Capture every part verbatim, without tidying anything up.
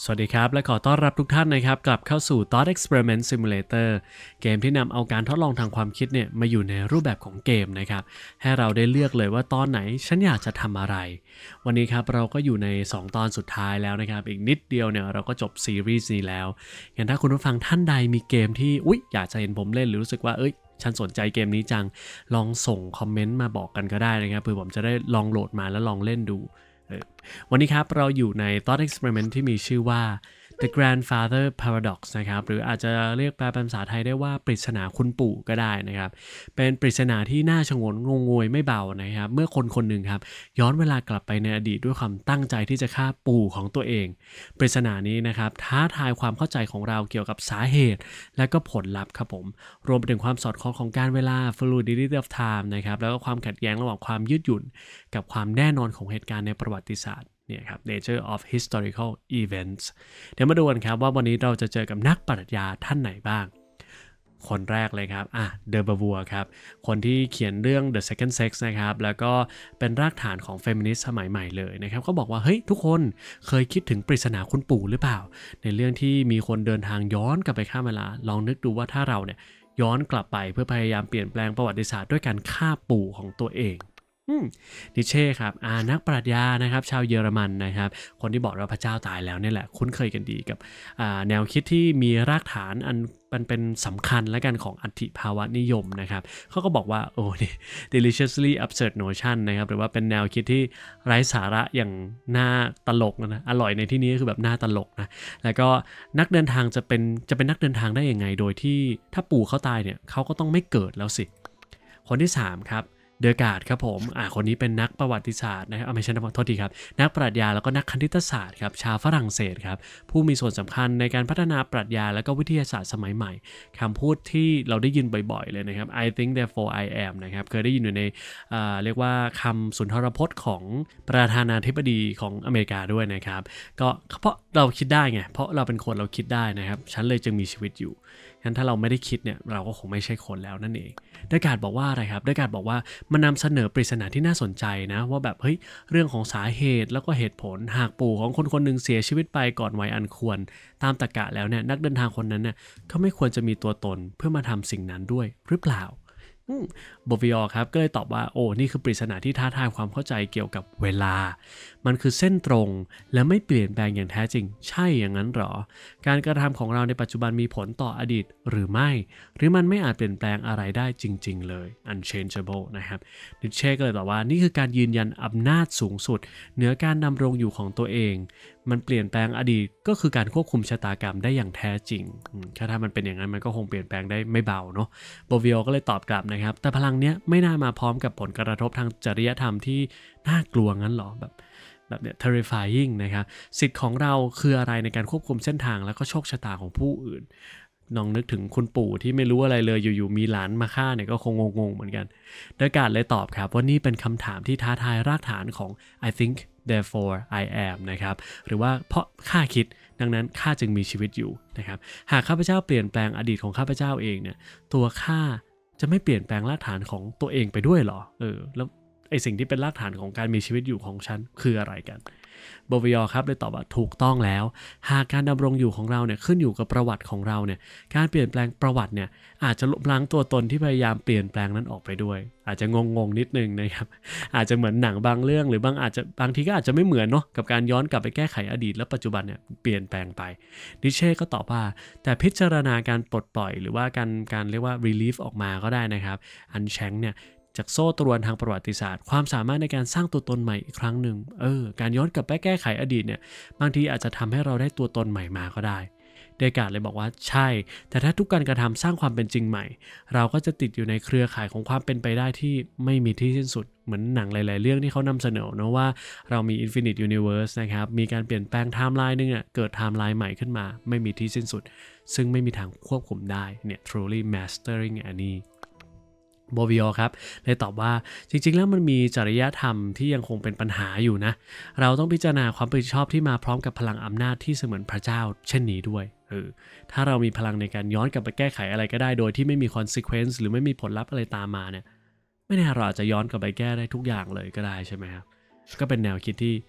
สวัสดีครับและขอต้อนรับทุกท่านนะครับกลับเข้าสู่ Thought Experiment Simulator เกมที่นำเอาการทดลองทางความคิดเนี่ยมาอยู่ในรูปแบบของเกมนะครับให้เราได้เลือกเลยว่าตอนไหนฉันอยากจะทำอะไรวันนี้ครับเราก็อยู่ในสองตอนสุดท้ายแล้วนะครับอีกนิดเดียวเนี่ยเราก็จบซีรีส์นี้แล้วงั้นถ้าคุณผู้ฟังท่านใดมีเกมที่อุ๊ยอยากจะเห็นผมเล่นหรือรู้สึกว่าเอ้ยฉันสนใจเกมนี้จังลองส่งคอมเมนต์มาบอกกันก็ได้นะครับเพื่อผมจะได้ลองโหลดมาแล้วลองเล่นดูวันนี้ครับเราอยู่ใน Thought Experiment ที่มีชื่อว่า The Grandfather Paradox นะครับหรืออาจจะเรียกแปลเป็นภาษาไทยได้ว่าปริศนาคุณปู่ก็ได้นะครับเป็นปริศนาที่น่าชงนงงงวยไม่เบานะครับเมื่อคนคนหนึ่งครับย้อนเวลากลับไปในอดีตด้วยความตั้งใจที่จะฆ่าปู่ของตัวเองปริศนานี้นะครับท้าทายความเข้าใจของเราเกี่ยวกับสาเหตุและก็ผลลัพธ์ครับผมรวมไปถึงความสอดคล้องของการเวลา fluidity of time นะครับแล้วก็ความขัดแย้งระหว่างความยืดหยุ่นกับความแน่นอนของเหตุการณ์ในประวัติศาสตร์เนี่ยครับ nature of historical events เดี๋ยวมาดูกันครับว่าวันนี้เราจะเจอกับนักปรัชญาท่านไหนบ้างคนแรกเลยครับอ่ะเดอ บาวัวครับคนที่เขียนเรื่อง The Second Sex นะครับแล้วก็เป็นรากฐานของเฟมินิสต์สมัยใหม่เลยนะครับเขาบอกว่าเฮ้ยทุกคนเคยคิดถึงปริศนาคุณปู่หรือเปล่าในเรื่องที่มีคนเดินทางย้อนกลับไปข้ามเวลาลองนึกดูว่าถ้าเราเนี่ยย้อนกลับไปเพื่อพยายามเปลี่ยนแปลงประวัติศาสตร์ด้วยการฆ่าปู่ของตัวเองนิเช่ครับอ่านักปรัชญานะครับชาวเยอรมันนะครับคนที่บอกว่าพระเจ้าตายแล้วนี่แหละคุ้นเคยกันดีกับแนวคิดที่มีรากฐานอันมันเป็นสำคัญและกันของอัตถิภาวะนิยมนะครับเขาก็บอกว่าโอ้นี่ deliciously absurd notion นะครับหรือว่าเป็นแนวคิดที่ไร้สาระอย่างน่าตลกนะอร่อยในที่นี้คือแบบน่าตลกนะแล้วก็นักเดินทางจะเป็นจะเป็นนักเดินทางได้ยังไงโดยที่ถ้าปู่เขาตายเนี่ยเขาก็ต้องไม่เกิดแล้วสิคนที่สามครับเดอการ์ดครับผมอ่าคนนี้เป็นนักประวัติศาสตร์นะครับไม่ใช่นักโทษทีครับนักปรัชญาแล้วก็นักคณิตศาสตร์ครับชาวฝรั่งเศสครับผู้มีส่วนสำคัญในการพัฒนาปรัชญาและก็วิทยาศาสตร์สมัยใหม่คำพูดที่เราได้ยินบ่อยๆเลยนะครับ I think therefore I am นะครับเคยได้ยินอยู่ในอ่าเรียกว่าคำสุนทรพจน์ของประธานาธิบดีของอเมริกาด้วยนะครับก็เพราะเราคิดได้ไงเพราะเราเป็นคนเราคิดได้นะครับฉันเลยจึงมีชีวิตอยู่งั้นถ้าเราไม่ได้คิดเนี่ยเราก็คงไม่ใช่คนแล้วนั่นเองเดอการ์ดบอกว่าอะไรครับเดอการ์ดบอกว่ามันนำเสนอปริศนาที่น่าสนใจนะว่าแบบเฮ้ยเรื่องของสาเหตุแล้วก็เหตุผลหากปู่ของคนคนหนึ่งเสียชีวิตไปก่อนวัยอันควรตามตรรกะแล้วเนี่ยนักเดินทางคนนั้นเนี่ยก็ไม่ควรจะมีตัวตนเพื่อมาทำสิ่งนั้นด้วยหรือเปล่าโบวิออครับก็เลยตอบว่าโอ้นี่คือปริศนาที่ท้าทายความเข้าใจเกี่ยวกับเวลามันคือเส้นตรงและไม่เปลี่ยนแปลงอย่างแท้จริงใช่อย่างนั้นหรอการกระทำของเราในปัจจุบันมีผลต่ออดีตหรือไม่หรือมันไม่อาจเปลี่ยนแปลงอะไรได้จริงๆเลย unchangeable นะครับนิเช่ก็เลยตอบว่านี่คือการยืนยันอำนาจสูงสุดเหนือการดำรงอยู่ของตัวเองมันเปลี่ยนแปลงอดีตก็คือการควบคุมชะตากรรมได้อย่างแท้จริงถ้ามันเป็นอย่างนั้นมันก็คงเปลี่ยนแปลงได้ไม่เบาเนาะโบวิโอก็เลยตอบกลับนะครับแต่พลังเนี้ยไม่น่ามาพร้อมกับผลกระทบทางจริยธรรมที่น่ากลัวงั้นหรอแบบแบบเนี้ย terrifying นะครับสิทธิ์ของเราคืออะไรในการควบคุมเส้นทางแล้วก็โชคชะตาของผู้อื่นลองนึกถึงคุณปู่ที่ไม่รู้อะไรเลยอยู่ๆมีหลานมาฆ่าเนี่ยก็คงงงๆเหมือนกันเดอการ์ดเลยตอบครับว่านี่เป็นคำถามที่ท้าทายรากฐานของ I think therefore I am นะครับหรือว่าเพราะข้าคิดดังนั้นข้าจึงมีชีวิตอยู่นะครับหากข้าพเจ้าเปลี่ยนแปลงอดีตของข้าพเจ้าเองเนี่ยตัวข้าจะไม่เปลี่ยนแปลงรากฐานของตัวเองไปด้วยหรอเออแล้วไอสิ่งที่เป็นรากฐานของการมีชีวิตอยู่ของฉันคืออะไรกันโบวิออครับเลยตอบว่าถูกต้องแล้วหากการดำรงอยู่ของเราเนี่ยขึ้นอยู่กับประวัติของเราเนี่ยการเปลี่ยนแปลงประวัติเนี่ยอาจจะลบล้างตัวตนที่พยายามเปลี่ยนแปลงนั้นออกไปด้วยอาจจะงงๆนิดนึงนะครับอาจจะเหมือนหนังบางเรื่องหรือบางอาจจะบางทีก็อาจจะไม่เหมือนเนาะกับการย้อนกลับไปแก้ไขอดีตและปัจจุบันเนี่ยเปลี่ยนแปลงไปนิเช่ก็ตอบว่าแต่พิจารณาการปลดปล่อยหรือว่าการการเรียกว่า relief ออกมาก็ได้นะครับอันแชงเนี่ยจากโซ่ตรวนทางประวัติศาสตร์ความสามารถในการสร้างตัวตนใหม่อีกครั้งหนึ่งเออการย้อนกลับไปแก้ไขอดีตเนี่ยบางทีอาจจะทำให้เราได้ตัวตนใหม่มาก็ได้เดการ์ดเลยบอกว่าใช่แต่ถ้าทุกการกระทำสร้างความเป็นจริงใหม่เราก็จะติดอยู่ในเครือข่ายของความเป็นไปได้ที่ไม่มีที่สิ้นสุดเหมือนหนังหลายๆเรื่องที่เขานำเสนอนะว่าเรามี Infinite Universe นะครับมีการเปลี่ยนแปลงไทม์ไลน์นึงอ่ะเกิดไทม์ไลน์ใหม่ขึ้นมาไม่มีที่สิ้นสุดซึ่งไม่มีทางควบคุมได้เนี่ย truly mastering anyโบวิโอครับเลยตอบว่าจริงๆแล้วมันมีจริยธรรมที่ยังคงเป็นปัญหาอยู่นะเราต้องพิจารณาความรับผิดชอบที่มาพร้อมกับพลังอำนาจที่เสมือนพระเจ้าเช่นนี้ด้วยเออถ้าเรามีพลังในการย้อนกลับไปแก้ไขอะไรก็ได้โดยที่ไม่มี consequence หรือไม่มีผลลัพธ์อะไรตามมาเนี่ยไม่แน่เราอาจจะย้อนกลับไปแก้ได้ทุกอย่างเลยก็ได้ใช่ไหมครับก็เป็นแนวคิดที่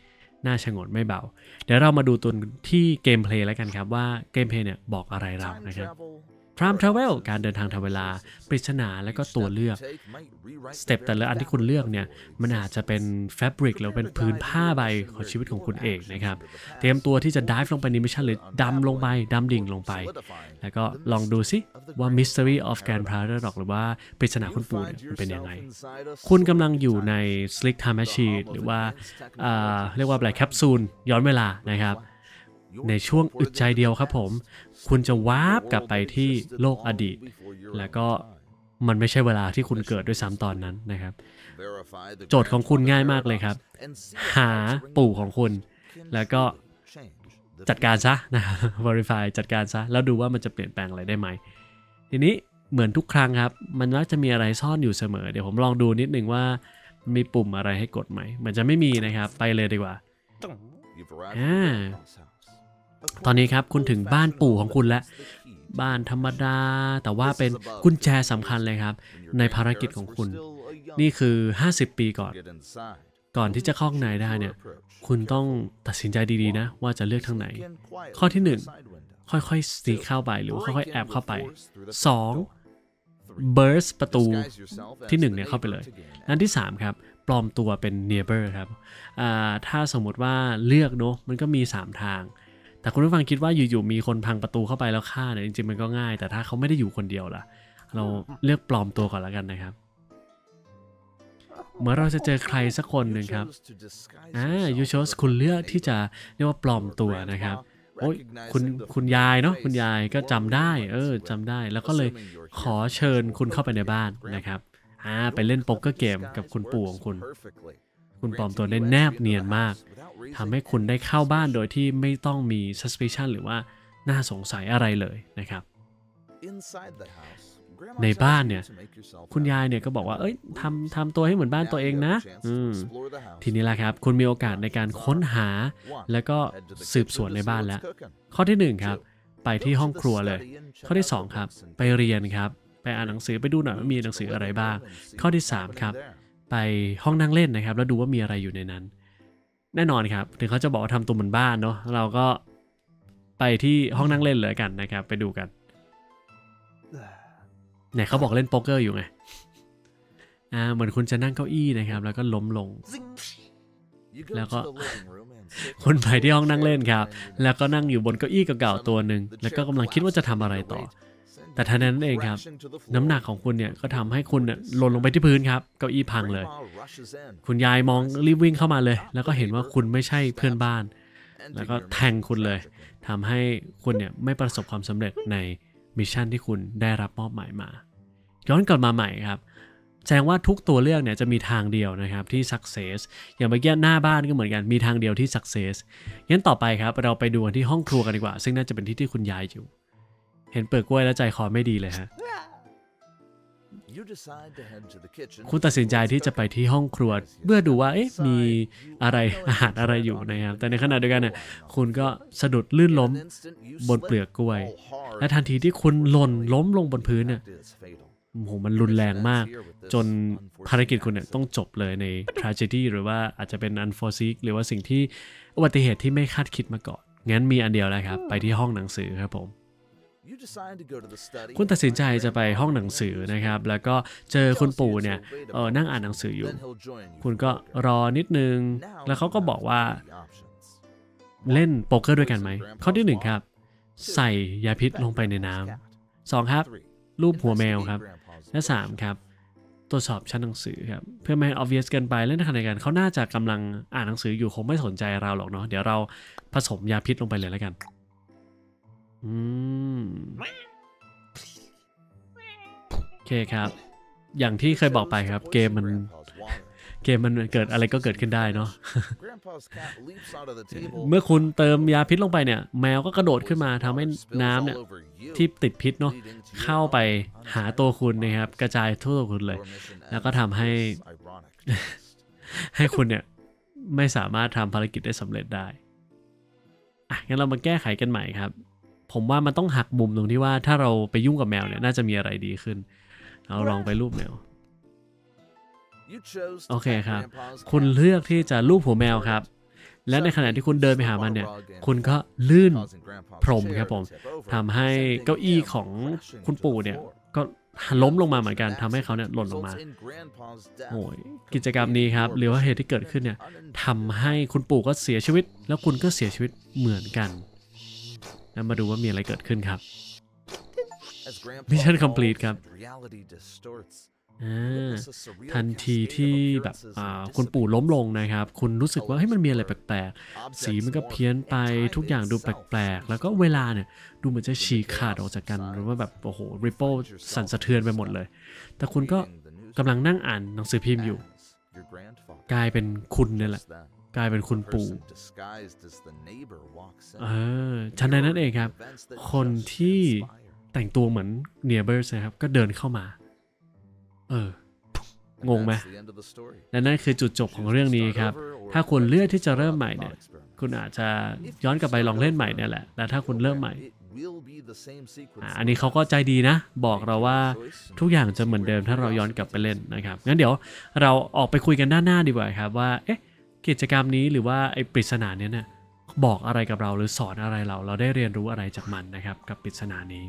น่าชงนไม่เบาเดี๋ยวเรามาดูตัวที่เกมเพลย์แล้วกันครับว่าเกมเพลย์เนี่ยบอกอะไรเรานะครับTime Travel การเดินทางทางเวลาปริศนาและก็ตัวเลือกสเต็ปแต่ละอันที่คุณเลือกเนี่ยมันอาจจะเป็นแฟบริกหรือเป็นพื้นผ้าใบของชีวิตของคุณเองนะครับเตรียมตัวที่จะ dive ลงไปในมิชชั่นหรือดำลงไปดำดิ่งลงไปแล้วก็ลองดูซิว่า Mystery of Grand Paradox หรือว่าปริศนาคุณปู่เนี่ยมันเป็นยังไงคุณกำลังอยู่ใน Slick Time Machine หรือว่าเรียกว่าอะไรแคปซูลย้อนเวลานะครับในช่วงอึดใจเดียวครับผมคุณจะวาร์ปกลับไปที่โลกอดีตแล้วก็มันไม่ใช่เวลาที่คุณเกิดด้วยซ้ำตอนนั้นนะครับโจทย์ของคุณง่ายมากเลยครับหาปู่ของคุณแล้วก็จัดการซะนะครับ verify จัดการซะแล้วดูว่ามันจะเปลี่ยนแปลงอะไรได้ไหมทีนี้เหมือนทุกครั้งครับมันมักจะมีอะไรซ่อนอยู่เสมอเดี๋ยวผมลองดูนิดนึงว่ามีปุ่มอะไรให้กดไหมมันจะไม่มีนะครับไปเลยดีกว่าอ่าตอนนี้ครับคุณถึงบ้านปู่ของคุณแล้วบ้านธรรมดาแต่ว่าเป็นกุญแจสำคัญเลยครับในภารกิจของคุณนี่คือห้าสิบปีก่อนก่อนที่จะเข้าข้างในได้เนี่ยคุณต้องตัดสินใจดีๆนะว่าจะเลือกทางไหนข้อที่หนึ่งค่อยๆสตีเข้าไปหรือค่อยๆแอบเข้าไปสอง burst ประตูที่หนึ่งเนี่ยเข้าไปเลยอันที่สามครับปลอมตัวเป็น neighbor ครับถ้าสมมติว่าเลือกเนาะมันก็มีสามทางแต่คุณผู้ฟังคิดว่าอยู่ๆมีคนพังประตูเข้าไปแล้วฆ่าเนี่ยจริงๆมันก็ง่ายแต่ถ้าเขาไม่ได้อยู่คนเดียวล่ะเราเลือกปลอมตัวก่อนแล้วกันนะครับเมื่อเราจะเจอใครสักคนหนึ่งครับอ่า you chose คุณเลือกที่จะเรียกว่าปลอมตัวนะครับโอ้ยคุณคุณยายเนาะคุณยายก็จำได้เออจำได้แล้วก็เลยขอเชิญคุณเข้าไปในบ้านนะครับอ่าไปเล่นโป๊กเกอร์เกมกับคุณปู่ของคุณคุณปลอมตัวได้แนบเนียนมากทำให้คุณได้เข้าบ้านโดยที่ไม่ต้องมี suspicion หรือว่าน่าสงสัยอะไรเลยนะครับในบ้านเนี่ยคุณยายเนี่ยก็บอกว่าเอ้ยทำทำตัวให้เหมือนบ้านตัวเองนะอืมทีนี้แหละครับคุณมีโอกาสในการค้นหาแล้วก็สืบสวนในบ้านแล้วข้อที่หนึ่งครับไปที่ห้องครัวเลยข้อที่สองครับไปเรียนครับไปอ่านหนังสือไปดูหน่อยว่ามีหนังสืออะไรบ้างข้อที่สามครับไปห้องนั่งเล่นนะครับแล้วดูว่ามีอะไรอยู่ในนั้นแน่นอนครับถึงเขาจะบอกว่าทำตัวเหมือนบ้านเนาะเราก็ไปที่ห้องนั่งเล่นเลยกันนะครับไปดูกันเนี่ยเขาบอกเล่นโป๊กเกอร์อยู่ไงอ่าเหมือนคุณจะนั่งเก้าอี้นะครับแล้วก็ล้มลงแล้วก็คุณไปที่ห้องนั่งเล่นครับแล้วก็นั่งอยู่บนเก้าอี้เก่าๆตัวหนึ่งแล้วก็กำลังคิดว่าจะทำอะไรต่อแต่ทันนั้นเองครับน้ำหนักของคุณเนี่ยก็ทำให้คุณเนี่ยหล่นลงไปที่พื้นครับเก้าอี้พังเลยคุณยายมองรีบวิ่งเข้ามาเลยแล้วก็เห็นว่าคุณไม่ใช่เพื่อนบ้านแล้วก็แทงคุณเลยทำให้คุณเนี่ยไม่ประสบความสำเร็จในมิชชั่นที่คุณได้รับมอบหมายมาย้อนกลับมาใหม่ครับแสดงว่าทุกตัวเลือกเนี่ยจะมีทางเดียวนะครับที่ success อย่างเมื่อกี้หน้าบ้านก็เหมือนกันมีทางเดียวที่ success งั้นต่อไปครับเราไปดูกันที่ห้องครัวกันดีกว่าซึ่งน่าจะเป็นที่ที่คุณยายอยู่เห็นเปลือกกล้วยแล้วใจคอไม่ดีเลยฮะคุณตัดสินใจที่จะไปที่ห้องครัวเพื่อดูว่าเอ๊ะมีอะไรอาหารอะไรอยู่นะครับแต่ในขณะเดียวกันเนี่ยคุณก็สะดุดลื่นล้มบนเปลือกกล้วยและทันทีที่คุณหล่นล้มลงบนพื้นเนี่ยโอ้โหมันรุนแรงมากจนภารกิจคุณเนี่ยต้องจบเลยใน tragedy หรือว่าอาจจะเป็น unforeseen หรือว่าสิ่งที่อุบัติเหตุที่ไม่คาดคิดมาก่อนงั้นมีอันเดียวแล้วครับไปที่ห้องหนังสือครับผมคุณตัดสินใจจะไปห้องหนังสือนะครับแล้วก็เจอคุณปู่เนี่ยเออนั่งอ่านหนังสืออยู่คุณก็รอนิดนึงแล้วเขาก็บอกว่าเล่นโป๊กเกอร์ด้วยกันไหมข้อที่หนึ่งครับใส่ยาพิษลงไปในน้ำสองครับรูปหัวแมวครับและสามครับตรวจสอบชั้นหนังสือครับเพื่อไม่ให้ obvious เกินไปเล่นในขณะเดียวกันเขาน่าจะกำลังอ่านหนังสืออยู่คงไม่สนใจเราหรอกเนาะเดี๋ยวเราผสมยาพิษลงไปเลยแล้วกันอืมโอเคครับอย่างที่เคยบอกไปครับเกมมันเกมมันเกิดอะไรก็เกิดขึ้นได้เนาะ เมื่อคุณเติมยาพิษลงไปเนี่ยแมวก็กระโดดขึ้นมาทำให้น้ำเนี่ยที่ติดพิษเนาะเข้าไปหาตัวคุณนะครับกระจายทั่วตัวคุณเลยแล้วก็ทำให้ ให้คุณเนี่ยไม่สามารถทำภารกิจได้สำเร็จได้อ่ะงั้นเรามาแก้ไขกันใหม่ครับผมว่ามันต้องหักมุมตรงที่ว่าถ้าเราไปยุ่งกับแมวเนี่ยน่าจะมีอะไรดีขึ้นเราลองไปรูปแมวโอเคครับคุณเลือกที่จะรูปหัวแมวครับและในขณะที่คุณเดินไปหามันเนี่ยคุณก็ลื่นพรมครับผมทำให้เก้าอี้ของคุณปู่เนี่ยก็ล้มลงมาเหมือนกันทำให้เขาเนี่ยหล่นลงมาโอ้ยกิจกรรมนี้ครับหรือว่าเหตุที่เกิดขึ้นเนี่ยทำให้คุณปู่ก็เสียชีวิตแล้วคุณก็เสียชีวิตเหมือนกันแล้วมาดูว่ามีอะไรเกิดขึ้นครับ Mission Complete ครับทันทีที่แบบคุณปู่ล้มลงนะครับคุณรู้สึกว่าเฮ้ยมันมีอะไรแปลกๆสีมันก็เพี้ยนไปทุกอย่างดูแปลกๆแล้วก็เวลาเนี่ยดูเหมือนจะฉีกขาดออกจากกันหรือว่าแบบโอ้โหริปเปิลสั่นสะเทือนไปหมดเลยแต่คุณก็กำลังนั่งอ่านหนังสือพิมพ์อยู่กลายเป็นคุณเนี่ยแหละกลายเป็นคุณปู่เออชั้นในนั้นเองครับคนที่แต่งตัวเหมือนเนียเบอร์สนะครับก็เดินเข้ามาเอองงไหมและนั่นคือจุดจบของเรื่องนี้ครับถ้าคุณเลือกที่จะเริ่มใหม่เนี่ยคุณอาจจะย้อนกลับไปลองเล่นใหม่เนี่ยแหละแต่ถ้าคุณเริ่มใหม่อันนี้เขาก็ใจดีนะบอกเราว่าทุกอย่างจะเหมือนเดิมถ้าเราย้อนกลับไปเล่นนะครับงั้นเดี๋ยวเราออกไปคุยกันด้านหน้าดีกว่าครับว่าเอ๊ะกิจกรรมนี้หรือว่าไอ้ปริศนาเนี้ยเนี่ยบอกอะไรกับเราหรือสอนอะไรเราเราได้เรียนรู้อะไรจากมันนะครับกับปริศนานี้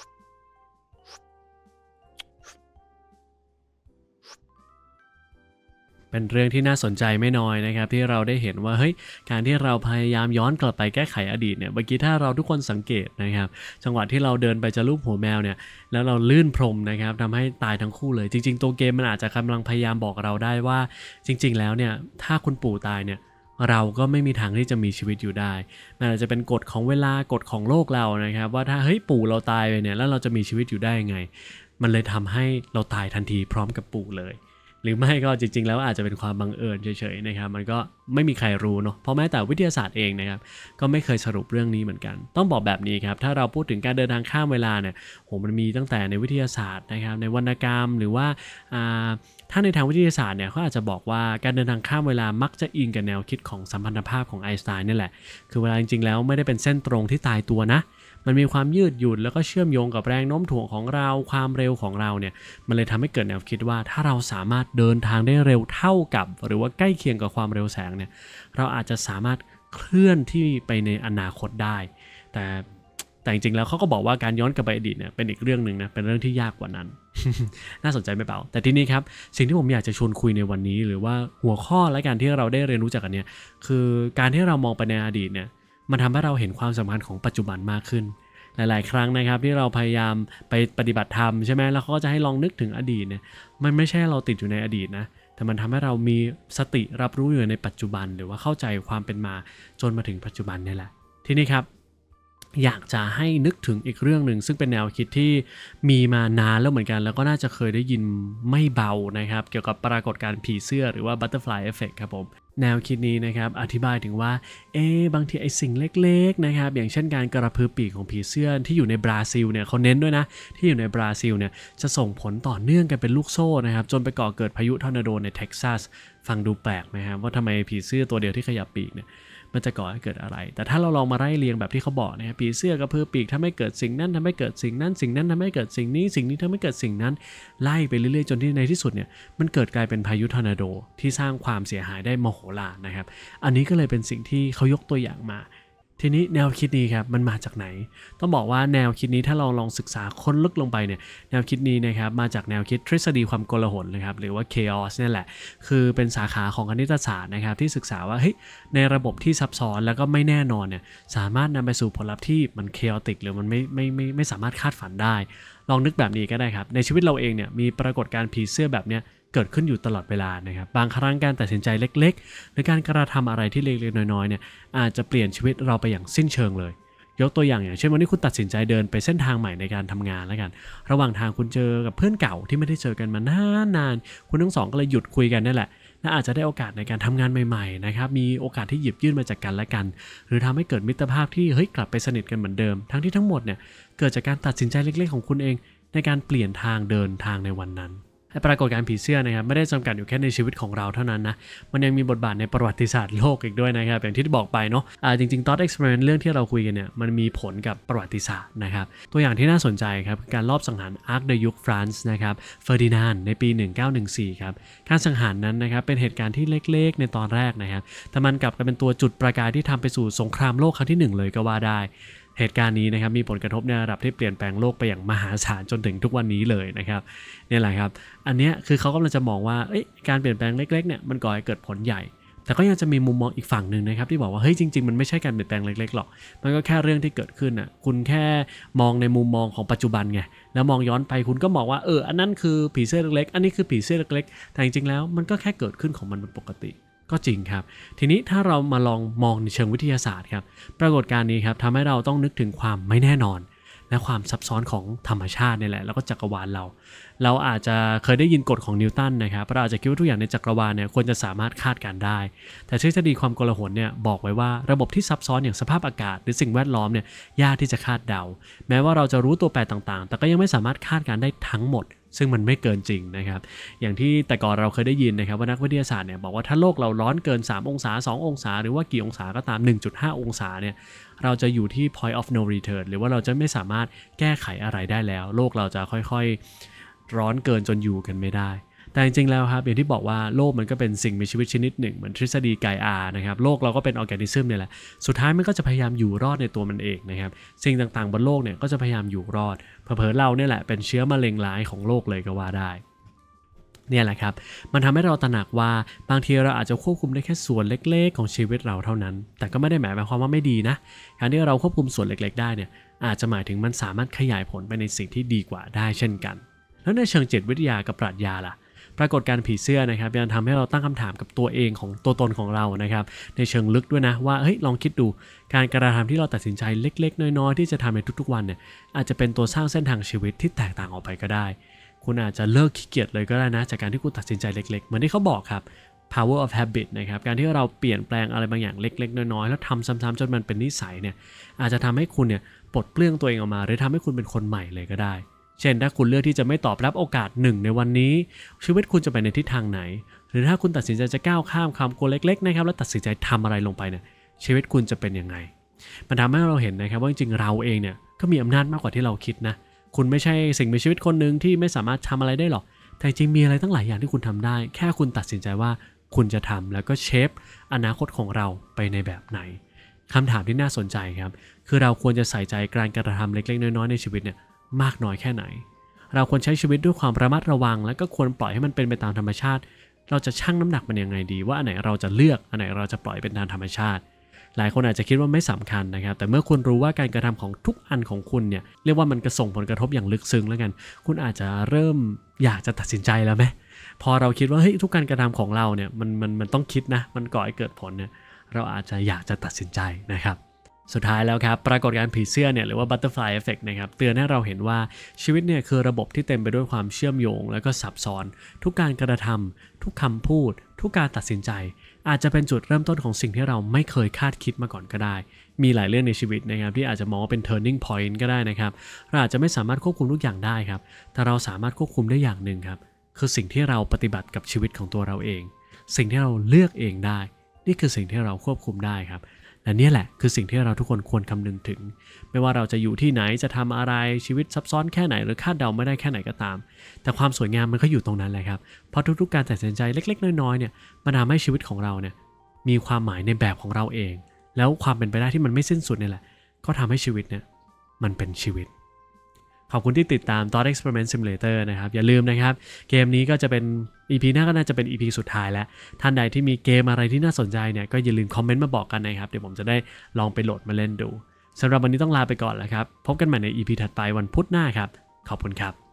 เป็นเรื่องที่น่าสนใจไม่น้อยนะครับที่เราได้เห็นว่าเฮ้ยการที่เราพยายามย้อนกลับไปแก้ไขอดีตเนี่ยเมื่อกี้ถ้าเราทุกคนสังเกตนะครับจังหวะที่เราเดินไปจะลูบหัวแมวเนี่ยแล้วเราลื่นพรมนะครับทำให้ตายทั้งคู่เลยจริงๆตัวเกมมันอาจจะกำลังพยายามบอกเราได้ว่าจริงๆแล้วเนี่ยถ้าคุณปู่ตายเนี่ยเราก็ไม่มีทางที่จะมีชีวิตอยู่ได้มันอาจจะเป็นกฎของเวลากฎของโลกเรานะครับว่าถ้าเฮ้ยปู่เราตายไปเนี่ยแล้วเราจะมีชีวิตอยู่ได้ยังไงมันเลยทำให้เราตายทันทีพร้อมกับปู่เลยหรือไม่ก็จริงๆแล้วอาจจะเป็นความบังเอิญเฉยๆนะครับมันก็ไม่มีใครรู้เนาะเพราะแม้แต่วิทยาศาสตร์เองนะครับก็ไม่เคยสรุปเรื่องนี้เหมือนกันต้องบอกแบบนี้ครับถ้าเราพูดถึงการเดินทางข้ามเวลาเนี่ยโหมันมีตั้งแต่ในวิทยาศาสตร์นะครับในวรรณกรรมหรือว่าถ้าในทางวิทยาศาสตร์เนี่ยเขาอาจจะบอกว่าการเดินทางข้ามเวลามักจะอิงกับแนวคิดของสัมพันธภาพของไอน์สไตน์นี่แหละคือเวลาจริงๆแล้วไม่ได้เป็นเส้นตรงที่ตายตัวนะมันมีความยืดหยุ่นแล้วก็เชื่อมโยงกับแรงโน้มถ่วงของเราความเร็วของเราเนี่ยมันเลยทำให้เกิดแนวคิดว่าถ้าเราสามารถเดินทางได้เร็วเท่ากับหรือว่าใกล้เคียงกับความเร็วแสงเนี่ยเราอาจจะสามารถเคลื่อนที่ไปในอนาคตได้แต่แต่จริงๆแล้วเขาก็บอกว่าการย้อนกลับไปอดีตเนี่ยเป็นอีกเรื่องหนึ่งนะเป็นเรื่องที่ยากกว่านั้น น่าสนใจไม่เบาแต่ที่นี่ครับสิ่งที่ผมอยากจะชวนคุยในวันนี้หรือว่าหัวข้อและการที่เราได้เรียนรู้จากอันเนี้ยคือการที่เรามองไปในอดีตเนี่ยมันทำให้เราเห็นความสำคัญของปัจจุบันมากขึ้นหลายๆครั้งนะครับที่เราพยายามไปปฏิบัติธรรมใช่ไหมแล้วเขาก็จะให้ลองนึกถึงอดีตเนี่ยมันไม่ใช่เราติดอยู่ในอดีตนะแต่มันทำให้เรามีสติรับรู้อยู่ในปัจจุบันหรือว่าเข้าใจความเป็นมาจนมาถึงปัจจุบันนี่แหละทีนี้ครับอยากจะให้นึกถึงอีกเรื่องหนึ่งซึ่งเป็นแนวคิดที่มีมานานแล้วเหมือนกันแล้วก็น่าจะเคยได้ยินไม่เบานะครับเกี่ยวกับปรากฏการณ์ผีเสื้อหรือว่า Butterfly Effect ครับผมแนวคิดนี้นะครับอธิบายถึงว่าเอ๊บางทีไอ้สิ่งเล็กๆนะครับอย่างเช่นการกระพือปีกของผีเสื้อที่อยู่ในบราซิลเนี่ยเขาเน้นด้วยนะที่อยู่ในบราซิลเนี่ยจะส่งผลต่อเนื่องกันเป็นลูกโซ่นะครับจนไปก่อเกิดพายุทอร์นาโดในเท็กซัสฟังดูแปลกนะครับว่าทำไมผีเสื้อตัวเดียวที่ขยับปีกเนี่ยมันจะก่อให้เกิดอะไรแต่ถ้าเราลองมาไล่เรียงแบบที่เขาบอกนะครับผีเสื้อกระพือปีกทำให้เกิดสิ่งนั้นทำให้เกิดสิ่งนั้นสิ่งนั้นทำให้เกิดสิ่งนี้สิ่งนี้ทำให้เกิดสิ่งนั้นไล่ไปเรื่อยๆจนที่ในที่สุดเนี่ยมันเกิดกลายเป็นพายุทอร์นาโดที่สร้างความเสียหายได้มโหฬารนะครับอันนี้ก็เลยเป็นสิ่งที่เขายกตัวอย่างมาทีนี้แนวคิดนี้ครับมันมาจากไหนต้องบอกว่าแนวคิดนี้ถ้าเราลองศึกษาค้นลึกลงไปเนี่ยแนวคิดนี้นะครับมาจากแนวคิดทฤษฎีความโกลาหลนะครับหรือว่า chaos นี่แหละคือเป็นสาขาของคณิตศาสตร์นะครับที่ศึกษาว่าเฮ้ยในระบบที่ซับซ้อนแล้วก็ไม่แน่นอนเนี่ยสามารถนำไปสู่ผลลัพธ์ที่มัน chaotic หรือมันไม่ไม่ไม่ไม่สามารถคาดฝันได้ลองนึกแบบนี้ก็ได้ครับในชีวิตเราเองเนี่ยมีปรากฏการณ์ผีเสื้อแบบเนี้ยเกิดขึ้นอยู่ตลอดเวลานะครับบางครั้งการตัดสินใจเล็กๆหรือการกระทำอะไรที่เล็กๆน้อยๆเนี่ยอาจจะเปลี่ยนชีวิตเราไปอย่างสิ้นเชิงเลยยกตัวอย่างอย่างเช่นวันนี้คุณตัดสินใจเดินไปเส้นทางใหม่ในการทำงานแล้วกันระหว่างทางคุณเจอกับเพื่อนเก่าที่ไม่ได้เจอกันมานานๆคุณทั้งสองก็เลยหยุดคุยกันนั่นแหละและอาจจะได้โอกาสในการทำงานใหม่ๆนะครับมีโอกาสที่หยิบยื่นมาจากกันและกันหรือทำให้เกิดมิตรภาพที่เฮ้ยกลับไปสนิทกันเหมือนเดิมทั้งที่ทั้งหมดเนี่ยเกิดจากการตัดสินใจเล็กๆของคุณเองในการเปลี่ยนทางเดินทางในวันนั้นปรากฏการณ์ผีเสื้อนะครับไม่ได้จำกัดอยู่แค่ในชีวิตของเราเท่านั้นนะมันยังมีบทบาทในประวัติศาสตร์โลกอีกด้วยนะครับอย่างที่บอกไปเนาะอ่าจริงๆ Thought Experiment เรื่องที่เราคุยกันเนี่ยมันมีผลกับประวัติศาสตร์นะครับตัวอย่างที่น่าสนใจครับการลอบสังหารอาร์คเดยุคฟรานซ์นะครับเฟอร์ดินานด์ในปีหนึ่งเก้าหนึ่งสี่ครับการสังหารนั้นนะครับเป็นเหตุการณ์ที่เล็กๆในตอนแรกนะครับแต่มันกลับกลายเป็นตัวจุดประกายที่ทำไปสู่สงครามโลกครั้งที่หนึ่งเลยก็ว่าได้เหตุการณ์นี้นะครับมีผลกระทบในระดับที่เปลี่ยนแปลงโลกไปอย่างมหาศาลจนถึงทุกวันนี้เลยนะครับนี่แหละครับอันนี้คือเขากำลังจะมองว่าการเปลี่ยนแปลงเล็กๆเนี่ยมันก่อให้เกิดผลใหญ่แต่ก็ยังจะมีมุมมองอีกฝั่งหนึ่งนะครับที่บอกว่าเฮ้ยจริงๆมันไม่ใช่การเปลี่ยนแปลงเล็กๆหรอกมันก็แค่เรื่องที่เกิดขึ้นอ่ะคุณแค่มองในมุมมองของปัจจุบันไงแล้วมองย้อนไปคุณก็มองว่าเอออันนั้นคือผีเสื้อเล็กๆอันนี้คือผีเสื้อเล็กๆแต่จริงๆแล้วมันก็แค่เกิดขึ้นของมันเป็นปกติก็จริงครับทีนี้ถ้าเรามาลองมองในเชิงวิทยาศาสตร์ครับปรากฏการณ์นี้ครับทำให้เราต้องนึกถึงความไม่แน่นอนและความซับซ้อนของธรรมชาตินี่แหละแล้วก็จักรวาลเราเราอาจจะเคยได้ยินกฎของนิวตันนะครับเราอาจจะคิดว่าทุกอย่างในจักรวาลเนี่ยควรจะสามารถคาดการได้แต่ทฤษฎีความโกลาหลเนี่ยบอกไว้ว่าระบบที่ซับซ้อนอย่างสภาพอากาศหรือสิ่งแวดล้อมเนี่ยยากที่จะคาดเดาแม้ว่าเราจะรู้ตัวแปรต่างๆแต่ก็ยังไม่สามารถคาดการได้ทั้งหมดซึ่งมันไม่เกินจริงนะครับอย่างที่แต่ก่อนเราเคยได้ยินนะครับว่านักวิทยาศาสตร์เนี่ยบอกว่าถ้าโลกเราร้อนเกินสามองศาสององศาหรือว่ากี่องศาก็ตาม หนึ่งจุดห้า องศาเนี่ยเราจะอยู่ที่ point of no return หรือว่าเราจะไม่สามารถแก้ไขอะไรได้แล้วโลกเราจะค่อยๆร้อนเกินจนอยู่กันไม่ได้แต่จริงๆแล้วครับอย่างที่บอกว่าโลกมันก็เป็นสิ่งมีชีวิตชนิดหนึ่งเหมือนทฤษฎีไกอานะครับโลกเราก็เป็นออร์แกนิซึมเนี่ยแหละสุดท้ายมันก็จะพยายามอยู่รอดในตัวมันเองนะครับสิ่งต่างๆบนโลกเนี่ยก็จะพยายามอยู่รอดเผลอๆเราเนี่ยแหละเป็นเชื้อมะเร็งร้ายของโลกเลยก็ว่าได้เนี่ยแหละครับมันทำให้เราตระหนักว่าบางทีเราอาจจะควบคุมได้แค่ส่วนเล็กๆของชีวิตเราเท่านั้นแต่ก็ไม่ได้หมายความว่าไม่ดีนะการที่เราควบคุมส่วนเล็กๆได้เนี่ยอาจจะหมายถึงมันสามารถขยายผลไปในสิ่งที่ดีกว่าได้เช่นกันแล้วในเชิงจิตวิทยากับปรัชญาล่ะปรากฏการณ์ผีเสื้อนะครับยังทำให้เราตั้งคำถามกับตัวเองของตัวตนของเรานะครับในเชิงลึกด้วยนะว่าเฮ้ยลองคิดดูการกระทำที่เราตัดสินใจเล็กๆน้อยๆที่จะทำในทุกๆวันเนี่ยอาจจะเป็นตัวสร้างเส้นทางชีวิตที่แตกต่างออกไปก็ได้คุณอาจจะเลิกขี้เกียจเลยก็ได้นะจากการที่คุณตัดสินใจเล็กๆเหมือนที่เขาบอกครับ power of habit นะครับการที่เราเปลี่ยนแปลงอะไรบางอย่างเล็กๆน้อยๆแล้วทำซ้ำๆจนมันเป็นนิสัยเนี่ยอาจจะทำให้คุณเนี่ยปลดเปลื้องตัวเองออกมาหรือทำให้คุณเป็นคนใหม่เลยก็ได้เช่นถ้าคุณเลือกที่จะไม่ตอบรับโอกาสหนึ่งในวันนี้ชีวิตคุณจะไปในทิศทางไหนหรือถ้าคุณตัดสินใจจะก้าวข้ามความกลัวเล็กๆนะครับแล้วตัดสินใจทำอะไรลงไปเนี่ยชีวิตคุณจะเป็นยังไงมันทำให้เราเห็นนะครับว่าจริงๆเราเองเนี่ยก็มีอำนาจมากกว่าที่เราคิดนะคุณไม่ใช่สิ่งมีชีวิตคนหนึ่งที่ไม่สามารถทำอะไรได้หรอกแต่จริงมีอะไรตั้งหลายอย่างที่คุณทำได้แค่คุณตัดสินใจว่าคุณจะทำแล้วก็เชฟอนาคตของเราไปในแบบไหนคำถามที่น่าสนใจครับคือเราควรจะใส่ใจการกระทำเล็กๆน้อยๆในชีวิตเนี่ยมากน้อยแค่ไหนเราควรใช้ชีวิตด้วยความระมัดระวังและก็ควรปล่อยให้มันเป็นไปตามธรรมชาติเราจะชั่งน้ำหนักมันยังไงดีว่าอันไหนเราจะเลือกอันไหนเราจะปล่อยเป็นตามธรรมชาติหลายคนอาจจะคิดว่าไม่สำคัญนะครับแต่เมื่อคุณรู้ว่าการกระทำของทุกอันของคุณเนี่ยเรียกว่ามันกระส่งผลกระทบอย่างลึกซึ้งแล้วกันคุณอาจจะเริ่มอยากจะตัดสินใจแล้วไหมพอเราคิดว่าเฮ้ยทุกการกระทำของเราเนี่ยมันมันมันต้องคิดนะมันก่อให้เกิดผลเนี่ยเราอาจจะอยากจะตัดสินใจนะครับสุดท้ายแล้วครับปรากฏการณ์ผีเสื้อเนี่ยหรือว่า Butterfly Effect นะครับเตือนให้เราเห็นว่าชีวิตเนี่ยคือระบบที่เต็มไปด้วยความเชื่อมโยงแล้วก็ซับซ้อนทุกการกระทำทุกคำพูดทุกการตัดสินใจอาจจะเป็นจุดเริ่มต้นของสิ่งที่เราไม่เคยคาดคิดมาก่อนก็ได้มีหลายเรื่องในชีวิตนะครับที่อาจจะมองว่าเป็น turning point ก็ได้นะครับเราอาจจะไม่สามารถควบคุมทุกอย่างได้ครับแต่เราสามารถควบคุมได้อย่างหนึ่งครับคือสิ่งที่เราปฏิบัติกับชีวิตของตัวเราเองสิ่งที่เราเลือกเองได้นี่คือสิ่งที่เราควบคุมได้ครับและนี่แหละคือสิ่งที่เราทุกคนควรคำนึงถึงไม่ว่าเราจะอยู่ที่ไหนจะทำอะไรชีวิตซับซ้อนแค่ไหนหรือคาดเดาไม่ได้แค่ไหนก็ตามแต่ความสวยงามมันก็อยู่ตรงนั้นแหละครับเพราะทุกๆการตัดสินใจเล็กๆน้อยๆเนี่ยมันทำให้ชีวิตของเราเนี่ยมีความหมายในแบบของเราเองแล้วความเป็นไปได้ที่มันไม่สิ้นสุดนี่แหละก็ทำให้ชีวิตเนี่ยมันเป็นชีวิตขอบคุณที่ติดตาม Thought Experiment Simulator นะครับอย่าลืมนะครับเกมนี้ก็จะเป็น อี พี หน้าก็น่าจะเป็น อี พี สุดท้ายแล้วท่านใดที่มีเกมอะไรที่น่าสนใจเนี่ยก็อย่าลืมคอมเมนต์มาบอกกันนะครับเดี๋ยวผมจะได้ลองไปโหลดมาเล่นดูสำหรับวันนี้ต้องลาไปก่อนแล้วครับพบกันใหม่ใน อี พี ถัดไปวันพุธหน้าครับขอบคุณครับ